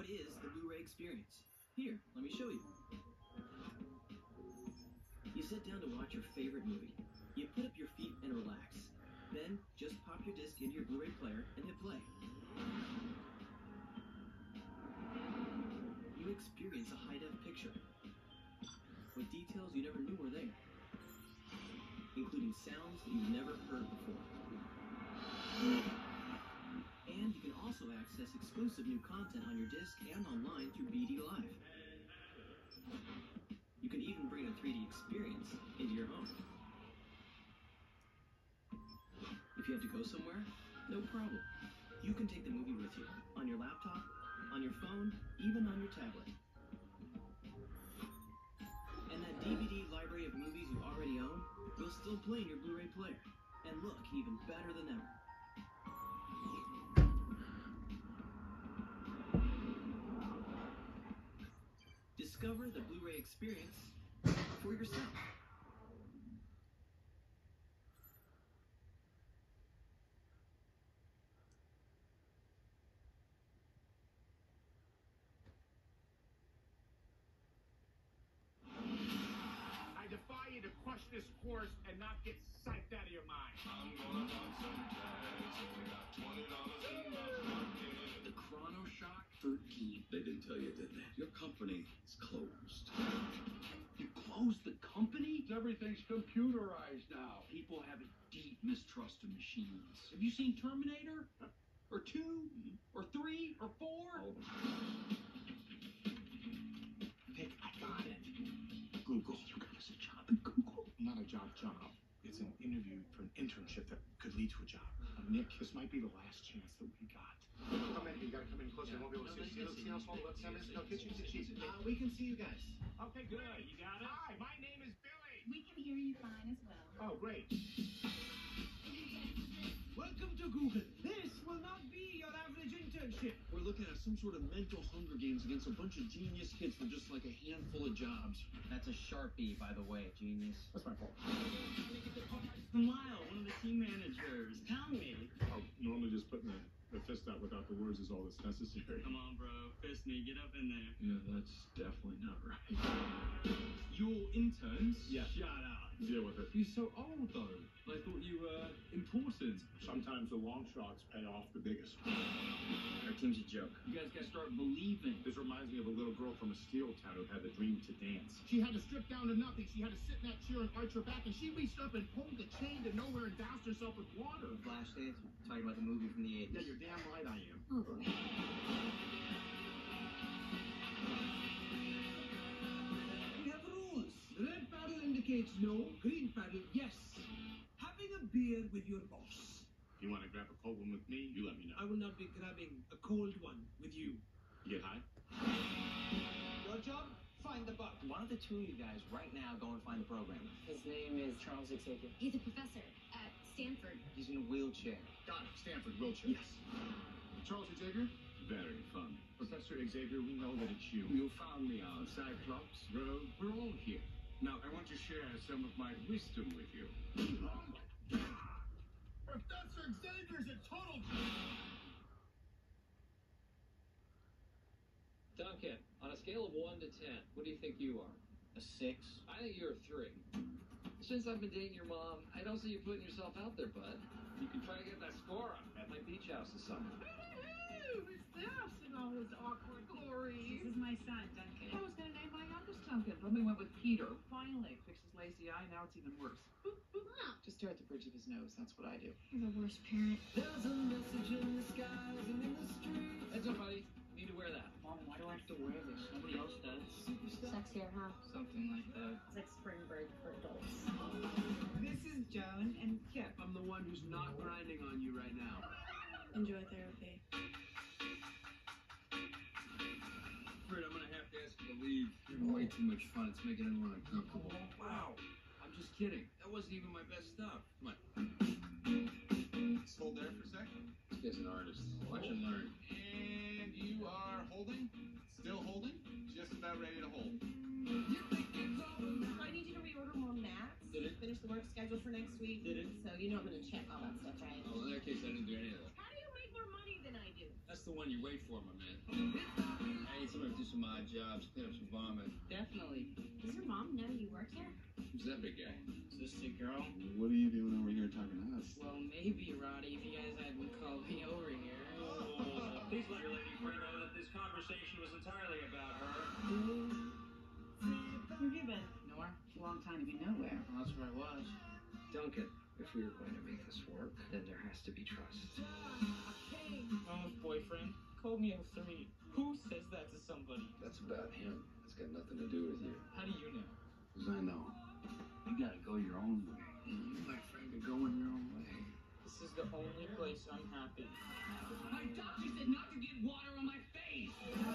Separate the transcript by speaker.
Speaker 1: is the Blu-ray experience? Here, let me show you. You sit down to watch your favorite movie. You put up your feet and relax. Then, just pop your disc into your Blu-ray player and hit play. You experience a high-def picture with details you never knew were there, including sounds that you've never heard before. And you can also access exclusive new content on your disc and online through BD Live. You can even bring a 3D experience into your home. If you have to go somewhere, no problem. You can take the movie with you on your laptop, on your phone, even on your tablet. And that DVD library of movies you already own will still play in your Blu-ray player and look even better than ever. Discover the Blu-ray experience for yourself.
Speaker 2: I defy you to crush this course and not get psyched out of your mind. I'm gonna want some tags. Only got $20 in my pocket.
Speaker 3: The Chrono Shock 13. They didn't tell you, did they? Your company is closed. You closed the company?
Speaker 4: Everything's computerized now.
Speaker 3: People have a deep mistrust of machines. Have you seen Terminator? Or 2? Or 3? Or 4? Oh. Vic, I got it. Google. You got us a job at Google?
Speaker 2: Not a job. It's an interview for an internship that could lead to a job. Nick, this might be the last chance that we got. Come in. You gotta come in closer. You won't be able to see how small the webcam is? No, kitchen sheet.
Speaker 1: We can see you guys.
Speaker 2: Okay, good. You got it? Hi, my name is Billy.
Speaker 5: We can hear you fine as well.
Speaker 2: Oh, great.
Speaker 1: Welcome to Google. This will not be your average internship.
Speaker 3: We're looking at some sort of mental Hunger Games against a bunch of genius kids for just like a handful of jobs.
Speaker 1: That's a Sharpie, by the way, genius.
Speaker 2: That's my fault.
Speaker 1: Lyle, one of the team managers. Tell me.
Speaker 2: Oh, normally just putting the fist out without the words is all that's necessary.
Speaker 1: Come on, bro. Fist me. Get up in there.
Speaker 3: Yeah, that's definitely not right.
Speaker 1: Your interns?
Speaker 2: Yeah.
Speaker 1: Shut up.
Speaker 2: Deal with it.
Speaker 1: You're so old, though. I thought you were important.
Speaker 2: Sometimes the long shots pay off the biggest.
Speaker 1: Our team's a joke. You guys gotta start believing.
Speaker 2: This reminds me of a little girl from a steel town who had the dream to dance. She had to strip down to nothing. She had to sit in that chair and arch her back, and she reached up and pulled the chain to nowhere and doused herself with water.
Speaker 1: Flashdance? Talking about the movie from the 80s.
Speaker 2: Yeah, you're damn right I am.
Speaker 5: Oh, boy.
Speaker 6: We have rules. Red paddle indicates no, green paddle yes. Having a beer with your boss.
Speaker 2: If you want to grab a cold one with me, you let me know.
Speaker 6: I will not be grabbing a cold one with you.
Speaker 2: You get high?
Speaker 6: Your job? Find the bug.
Speaker 1: Why don't the two of you guys right now go and find the programmer?
Speaker 7: His name is Charles Xavier.
Speaker 5: He's a professor at Stanford.
Speaker 1: He's in a wheelchair.
Speaker 2: Got it. Stanford, wheelchair.
Speaker 1: Yes.
Speaker 2: Charles Xavier?
Speaker 3: Very fun.
Speaker 2: Professor Xavier, we know that it's you.
Speaker 3: You found me out. Cyclops, Rogue, we're all here. Now, I want to share some of my wisdom with you.
Speaker 2: Oh my God! Professor Xavier's a total...
Speaker 7: Duncan, on a scale of 1 to 10, what do you think you are?
Speaker 1: A 6.
Speaker 7: I think you're a 3. Since I've been dating your mom, I don't see you putting yourself out there, bud. You can try to get that score up at my beach house this summer.
Speaker 8: Who's this in all his awkward glory?
Speaker 9: This is my son, Duncan.
Speaker 8: I was going to name my youngest Duncan, but we went with Peter. Finally, fixed his lazy eye, now it's even worse. Boop, boop. Just stare at the bridge of his nose, that's what I do.
Speaker 5: You're the worst parent.
Speaker 6: There's a message in the skies and in the streets.
Speaker 7: Heads up, buddy. You need to wear that.
Speaker 1: Mom, why do I have to wear this? Nobody else does.
Speaker 5: Sexier, huh?
Speaker 1: Something like that.
Speaker 5: It's like spring break for adults.
Speaker 9: This is Joan, and Kip, I'm the one who's not grinding on you right now.
Speaker 5: Enjoy therapy.
Speaker 3: Fred, I'm gonna have to ask you to leave. You're way too much fun. It's making everyone uncomfortable. Wow. I'm just kidding. That wasn't even my best stuff. Come on.
Speaker 2: Just hold there for a sec.
Speaker 3: This guy's an artist. Watch and learn.
Speaker 2: And you are holding? Still holding? Just about ready to hold.
Speaker 10: I need you to reorder more mats.
Speaker 3: Did it?
Speaker 10: Finish the work schedule for next week.
Speaker 3: Did it?
Speaker 10: So you know I'm going to check all that stuff, right?
Speaker 3: Oh, in that case, I didn't do any of that.
Speaker 10: How do you make more money than I do?
Speaker 3: That's the one you wait for, my man. I need someone to do some odd jobs, clean up some vomit.
Speaker 5: Definitely. Does your mom know you work here?
Speaker 3: Who's that big guy?
Speaker 11: Is this the girl?
Speaker 12: What are you doing over here talking to us?
Speaker 11: Well, maybe, Roddy, if you guys hadn't called me over here.
Speaker 13: Please let your lady friend know that this conversation was entirely about her.
Speaker 5: Where have you been?
Speaker 11: Nowhere?
Speaker 8: A long time to be nowhere.
Speaker 11: Well, that's where I was.
Speaker 7: Duncan, if we are going to make this work, then there has to be trust.
Speaker 11: Mama's boyfriend called me a 3. Who says that to somebody?
Speaker 7: That's about him. It's got nothing to do with you.
Speaker 11: How do you know?
Speaker 12: Because I know. You gotta go your own way. You, my friend, are going your own way.
Speaker 11: This is the only place I'm happy.
Speaker 6: My doctor said not to get water on my face.